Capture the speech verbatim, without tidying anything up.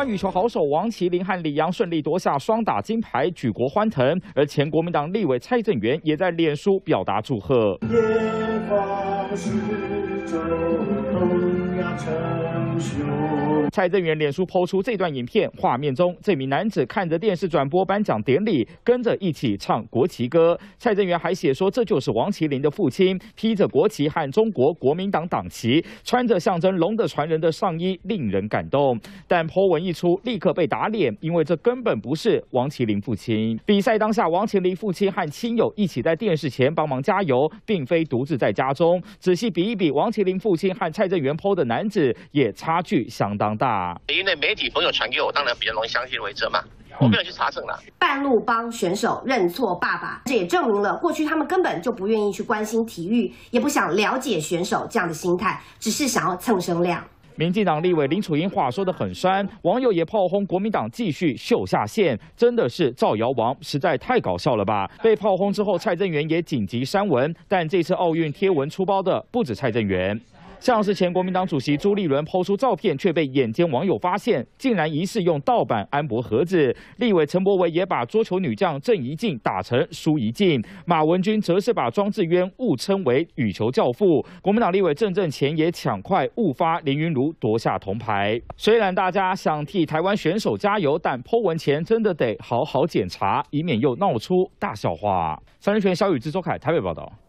湾羽球好手王麒麟和李洋顺利夺下双打金牌，举国欢腾。而前国民党立委蔡正元也在脸书表达祝贺。蔡正元脸书抛出这段影片，画面中这名男子看着电视转播颁奖典礼，跟着一起唱国旗歌。蔡正元还写说，这就是王麒麟的父亲，披着国旗和中国国民党党旗，穿着象征龙的传人的上衣，令人感动。但 po 文一出，立刻被打脸，因为这根本不是王麒麟父亲。比赛当下，王麒麟父亲和亲友一起在电视前帮忙加油，并非独自在家中。仔细比一比，王麒麟父亲和蔡正元 po 的男子也差距相当大。 因为媒体朋友传给我，当然比较容易相信为真嘛。我没有去查证了。 半路帮选手认错爸爸，这也证明了过去他们根本就不愿意去关心体育，也不想了解选手这样的心态，只是想要蹭声量。 民进党立委林楚英话说得很酸，网友也炮轰国民党继续秀下限，真的是造谣王，实在太搞笑了吧！被炮轰之后，蔡正元也紧急删文，但这次奥运贴文出包的不止蔡正元。 像是前国民党主席朱立伦抛出照片，却被眼尖网友发现，竟然疑似用盗版安博盒子。立委陈柏惟也把桌球女将郑怡静打成输怡静，马文君则是把庄智渊误称为羽球教父。国民党立委郑正前也抢快误发林昀儒夺下铜牌。虽然大家想替台湾选手加油，但po文前真的得好好检查，以免又闹出大笑话。三人权小宇之周凯台北报道。